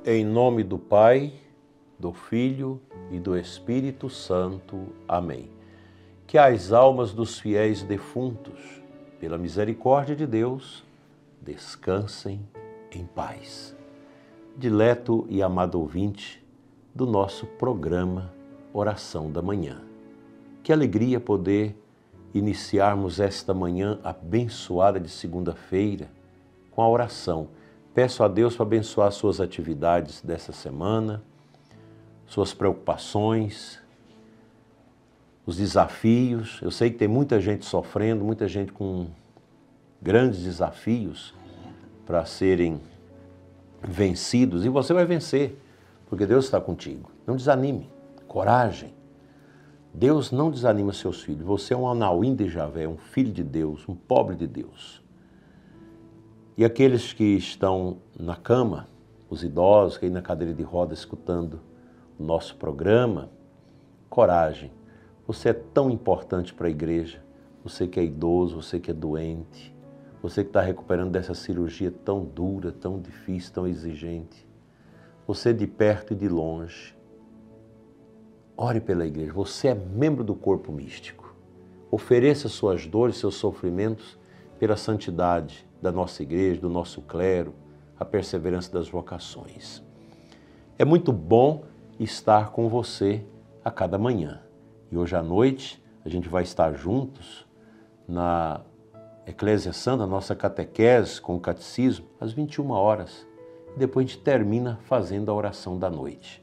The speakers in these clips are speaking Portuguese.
Em nome do Pai, do Filho e do Espírito Santo. Amém. Que as almas dos fiéis defuntos, pela misericórdia de Deus, descansem em paz. Dileto e amado ouvinte do nosso programa Oração da Manhã. Que alegria poder iniciarmos esta manhã abençoada de segunda-feira com a oração. Peço a Deus para abençoar suas atividades dessa semana, suas preocupações, os desafios. Eu sei que tem muita gente sofrendo, muita gente com grandes desafios para serem vencidos, e você vai vencer, porque Deus está contigo. Não desanime, coragem. Deus não desanima seus filhos. Você é um Anauim de Javé, um filho de Deus, um pobre de Deus. E aqueles que estão na cama, os idosos que aí na cadeira de rodas escutando o nosso programa, coragem. Você é tão importante para a igreja. Você que é idoso, você que é doente, você que está recuperando dessa cirurgia tão dura, tão difícil, tão exigente. Você de perto e de longe. Ore pela igreja. Você é membro do corpo místico. Ofereça suas dores, seus sofrimentos pela santidade da nossa igreja, do nosso clero, a perseverança das vocações. É muito bom estar com você a cada manhã. E hoje à noite a gente vai estar juntos na Eclésia Santa, nossa catequese com o catecismo, às 21 horas. E depois a gente termina fazendo a oração da noite.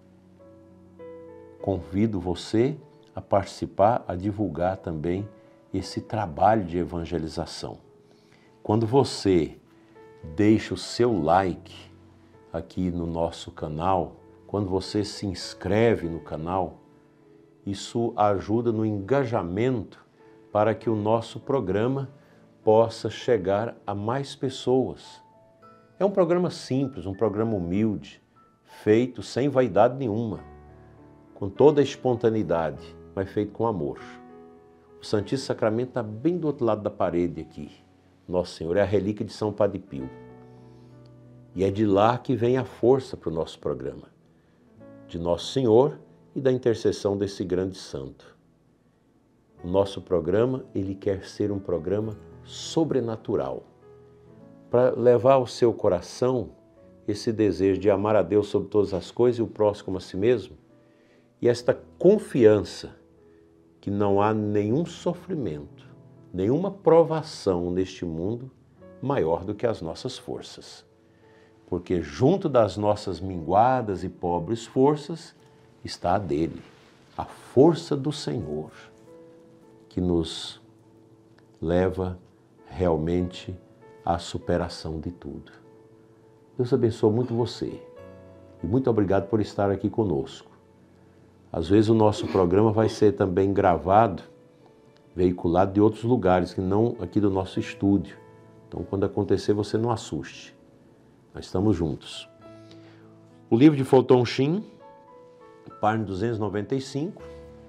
Convido você a participar, a divulgar também esse trabalho de evangelização. Quando você deixa o seu like aqui no nosso canal, quando você se inscreve no canal, isso ajuda no engajamento para que o nosso programa possa chegar a mais pessoas. É um programa simples, um programa humilde, feito sem vaidade nenhuma, com toda a espontaneidade, mas feito com amor. O Santíssimo Sacramento está bem do outro lado da parede aqui. Nosso Senhor é a relíquia de São Padre Pio. E é de lá que vem a força para o nosso programa. De Nosso Senhor e da intercessão desse grande santo. O nosso programa, ele quer ser um programa sobrenatural. Para levar ao seu coração esse desejo de amar a Deus sobre todas as coisas e o próximo como a si mesmo. E esta confiança que não há nenhum sofrimento, nenhuma provação neste mundo maior do que as nossas forças. Porque junto das nossas minguadas e pobres forças está a dele, a força do Senhor, que nos leva realmente à superação de tudo. Deus abençoe muito você e muito obrigado por estar aqui conosco. Às vezes o nosso programa vai ser também gravado, veiculado de outros lugares, que não aqui do nosso estúdio. Então, quando acontecer, você não assuste. Nós estamos juntos. O livro de Fulton Sheen, página 295.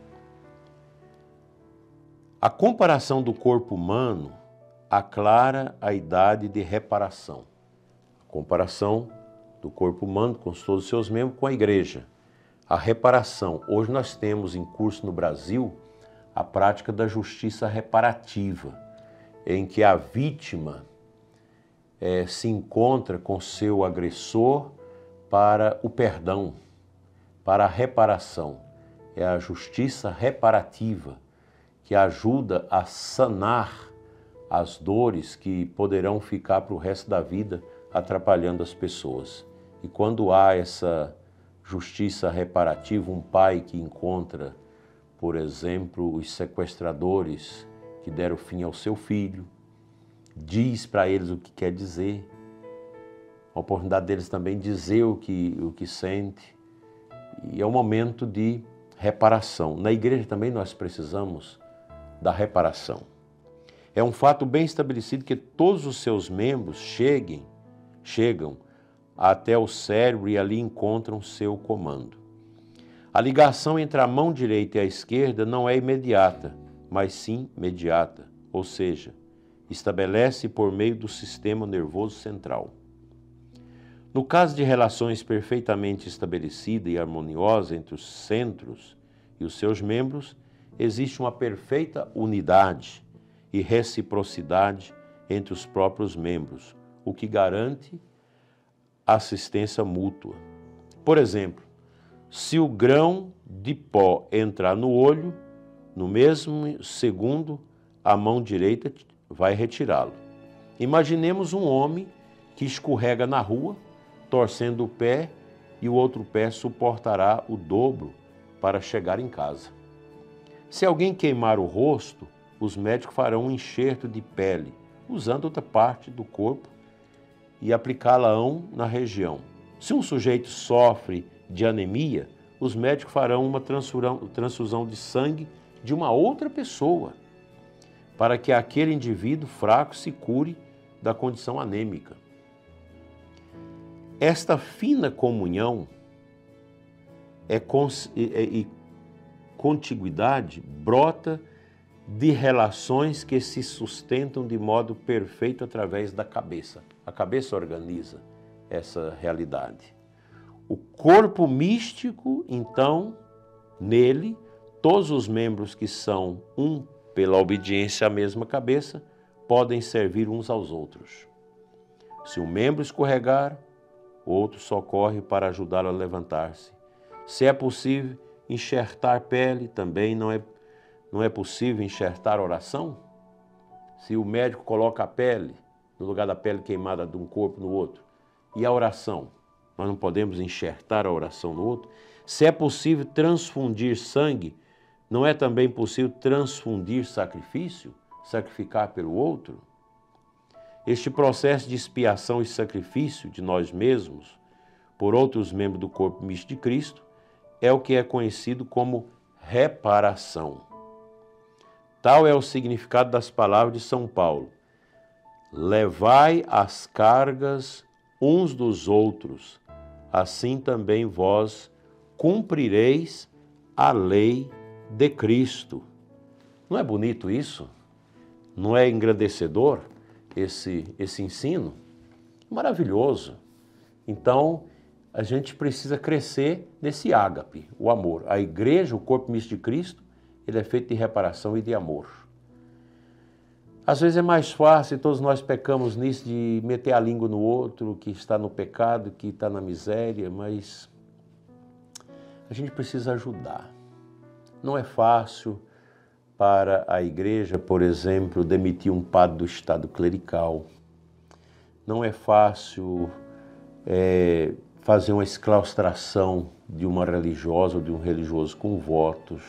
A comparação do corpo humano aclara a idade de reparação. A comparação do corpo humano com todos os seus membros com a igreja. A reparação. Hoje nós temos em curso no Brasil a prática da justiça reparativa, em que a vítima se encontra com seu agressor para o perdão, para a reparação. É a justiça reparativa que ajuda a sanar as dores que poderão ficar para o resto da vida atrapalhando as pessoas. E quando há essa justiça reparativa, um pai que encontra, por exemplo, os sequestradores que deram fim ao seu filho, diz para eles o que quer dizer, a oportunidade deles também dizer o que sente, e é um momento de reparação. Na igreja também nós precisamos da reparação. É um fato bem estabelecido que todos os seus membros chegam até o cérebro e ali encontram seu comando. A ligação entre a mão direita e a esquerda não é imediata, mas sim mediata, ou seja, estabelece por meio do sistema nervoso central. No caso de relações perfeitamente estabelecidas e harmoniosas entre os centros e os seus membros, existe uma perfeita unidade e reciprocidade entre os próprios membros, o que garante assistência mútua. Por exemplo, se o grão de pó entrar no olho, no mesmo segundo, a mão direita vai retirá-lo. Imaginemos um homem que escorrega na rua, torcendo o pé, e o outro pé suportará o dobro para chegar em casa. Se alguém queimar o rosto, os médicos farão um enxerto de pele, usando outra parte do corpo e aplicá-la-ão na região. Se um sujeito sofre de anemia, os médicos farão uma transfusão de sangue de uma outra pessoa, para que aquele indivíduo fraco se cure da condição anêmica. Esta fina comunhão e contiguidade brota de relações que se sustentam de modo perfeito através da cabeça. A cabeça organiza essa realidade. O corpo místico, então, nele, todos os membros que são um pela obediência à mesma cabeça, podem servir uns aos outros. Se um membro escorregar, o outro socorre para ajudá-lo a levantar-se. Se é possível enxertar pele, também não é possível enxertar oração? Se o médico coloca a pele no lugar da pele queimada de um corpo no outro, e a oração? Nós não podemos enxertar a oração no outro? Se é possível transfundir sangue, não é também possível transfundir sacrifício? Sacrificar pelo outro? Este processo de expiação e sacrifício de nós mesmos por outros membros do corpo místico de Cristo é o que é conhecido como reparação. Tal é o significado das palavras de São Paulo: levai as cargas uns dos outros, assim também vós cumprireis a lei de Cristo. Não é bonito isso? Não é engrandecedor esse ensino? Maravilhoso. Então, a gente precisa crescer nesse ágape, o amor. A igreja, o corpo místico de Cristo, ele é feito de reparação e de amor. Às vezes é mais fácil, e todos nós pecamos nisso, de meter a língua no outro, que está no pecado, que está na miséria, mas a gente precisa ajudar. Não é fácil para a igreja, por exemplo, demitir um padre do estado clerical. Não é fácil fazer uma exclaustração de uma religiosa ou de um religioso com votos.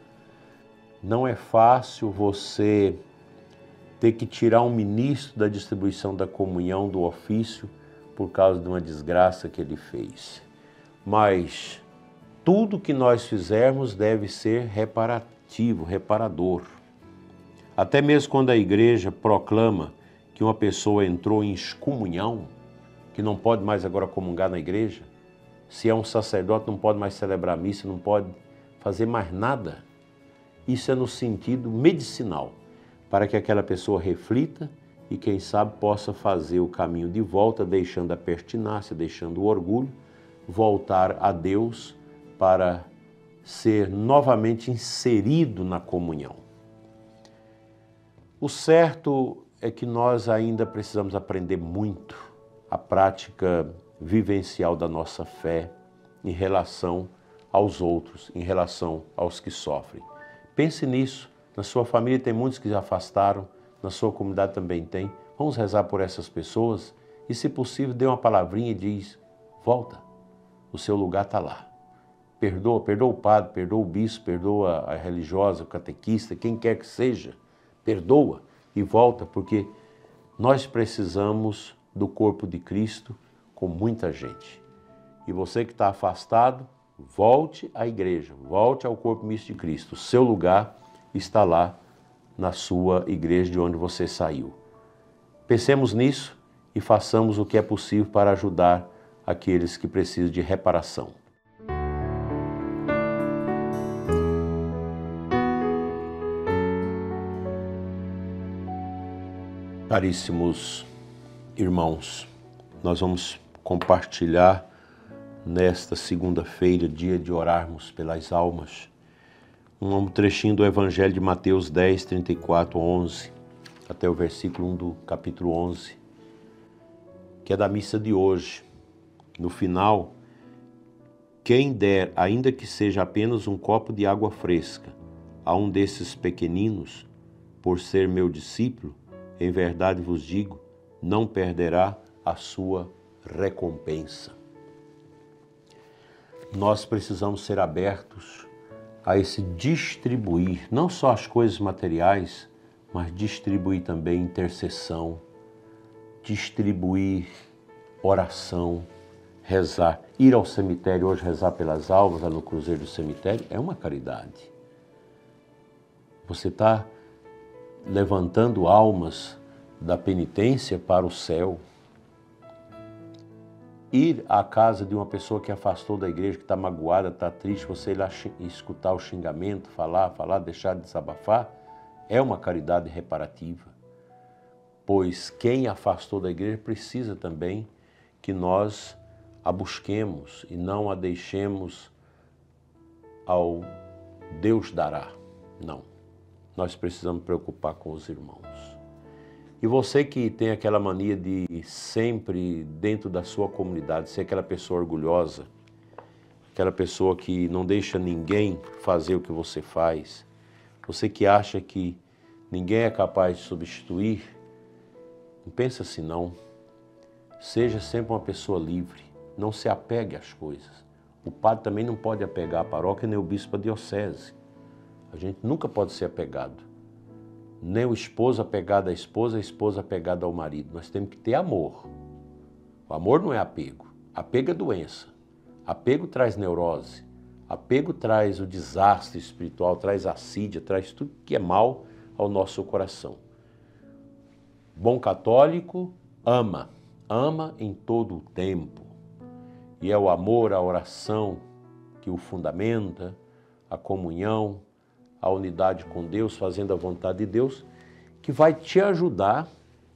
Não é fácil você ter que tirar um ministro da distribuição da comunhão do ofício por causa de uma desgraça que ele fez. Mas tudo que nós fizermos deve ser reparativo, reparador. Até mesmo quando a igreja proclama que uma pessoa entrou em excomunhão, que não pode mais agora comungar na igreja, se é um sacerdote não pode mais celebrar a missa, não pode fazer mais nada. Isso é no sentido medicinal, para que aquela pessoa reflita e, quem sabe, possa fazer o caminho de volta, deixando a pertinácia, deixando o orgulho, voltar a Deus para ser novamente inserido na comunhão. O certo é que nós ainda precisamos aprender muito a prática vivencial da nossa fé em relação aos outros, em relação aos que sofrem. Pense nisso. Na sua família tem muitos que se afastaram, na sua comunidade também tem. Vamos rezar por essas pessoas e, se possível, dê uma palavrinha e diz: volta, o seu lugar está lá. Perdoa o padre, perdoa o bispo, perdoa a religiosa, o catequista, quem quer que seja. Perdoa e volta, porque nós precisamos do corpo de Cristo com muita gente. E você que está afastado, volte à igreja, volte ao corpo místico de Cristo. O seu lugar está lá na sua igreja de onde você saiu. Pensemos nisso e façamos o que é possível para ajudar aqueles que precisam de reparação. Caríssimos irmãos, nós vamos compartilhar nesta segunda-feira, dia de orarmos pelas almas, um trechinho do Evangelho de Mateus 10, 34, 11, até o versículo 1 do capítulo 11, que é da missa de hoje. No final, quem der, ainda que seja apenas um copo de água fresca, a um desses pequeninos, por ser meu discípulo, em verdade vos digo, não perderá a sua recompensa. Nós precisamos ser abertos a esse distribuir, não só as coisas materiais, mas distribuir também intercessão, distribuir oração, rezar. Ir ao cemitério hoje rezar pelas almas, lá no Cruzeiro do Cemitério, é uma caridade. Você está levantando almas da penitência para o céu. Ir à casa de uma pessoa que afastou da igreja, que está magoada, está triste, você ir lá escutar o xingamento, falar, deixar de desabafar, é uma caridade reparativa. Pois quem afastou da igreja precisa também que nós a busquemos e não a deixemos ao Deus dará. Não. Nós precisamos preocupar com os irmãos. E você que tem aquela mania de sempre, dentro da sua comunidade, ser aquela pessoa orgulhosa, aquela pessoa que não deixa ninguém fazer o que você faz, você que acha que ninguém é capaz de substituir, não pensa assim não. Seja sempre uma pessoa livre, não se apegue às coisas. O padre também não pode apegar a paróquia, nem o bispo a diocese. A gente nunca pode ser apegado. Nem o esposo apegado à esposa, a esposa apegada ao marido. Nós temos que ter amor. O amor não é apego. Apego é doença. Apego traz neurose. Apego traz o desastre espiritual, traz assídia, traz tudo que é mal ao nosso coração. Bom católico ama. Ama em todo o tempo. E é o amor, a oração que o fundamenta, a comunhão, a unidade com Deus, fazendo a vontade de Deus, que vai te ajudar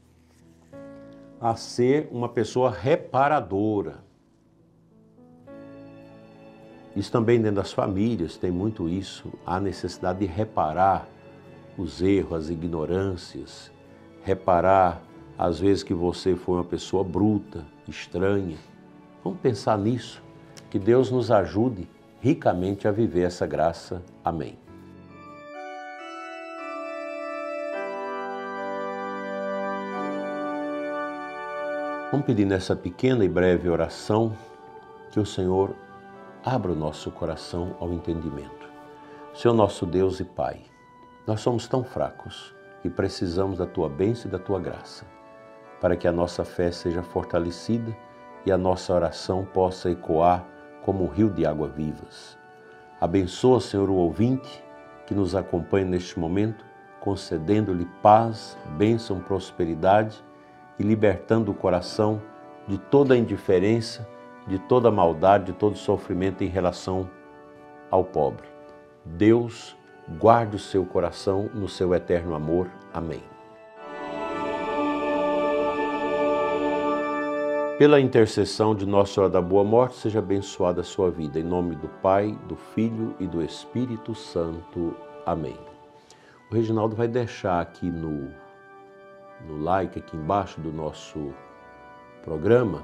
a ser uma pessoa reparadora. Isso também dentro das famílias tem muito isso, a necessidade de reparar os erros, as ignorâncias, reparar às vezes que você foi uma pessoa bruta, estranha. Vamos pensar nisso, que Deus nos ajude ricamente a viver essa graça. Amém. Vamos pedir nessa pequena e breve oração que o Senhor abra o nosso coração ao entendimento. Senhor nosso Deus e Pai, nós somos tão fracos e precisamos da Tua bênção e da Tua graça, para que a nossa fé seja fortalecida e a nossa oração possa ecoar como um rio de água vivas. Abençoa, Senhor, o ouvinte que nos acompanha neste momento, concedendo-lhe paz, bênção, prosperidade, e libertando o coração de toda a indiferença, de toda a maldade, de todo sofrimento em relação ao pobre. Deus guarde o seu coração no seu eterno amor. Amém. Pela intercessão de Nossa Senhora da Boa Morte, seja abençoada a sua vida. Em nome do Pai, do Filho e do Espírito Santo. Amém. O Reginaldo vai deixar aqui no like, aqui embaixo do nosso programa,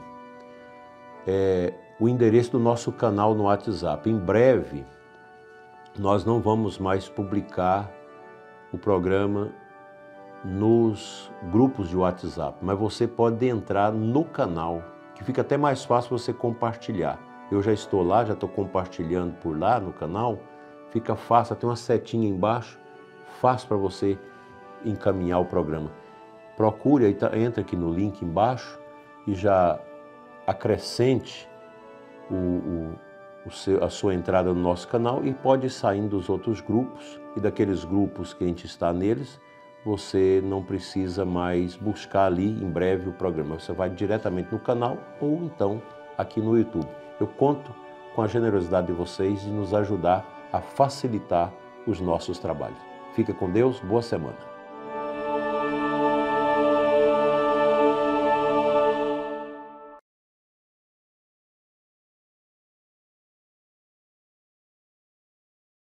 o endereço do nosso canal no WhatsApp. Em breve, nós não vamos mais publicar o programa nos grupos de WhatsApp, mas você pode entrar no canal, que fica até mais fácil você compartilhar. Eu já estou lá, já estou compartilhando por lá no canal, fica fácil, tem uma setinha embaixo, fácil para você encaminhar o programa. Procure, entra aqui no link embaixo e já acrescente a sua entrada no nosso canal e pode ir saindo dos outros grupos e daqueles grupos que a gente está neles, você não precisa mais buscar ali em breve o programa. Você vai diretamente no canal ou então aqui no YouTube. Eu conto com a generosidade de vocês de nos ajudar a facilitar os nossos trabalhos. Fica com Deus, boa semana.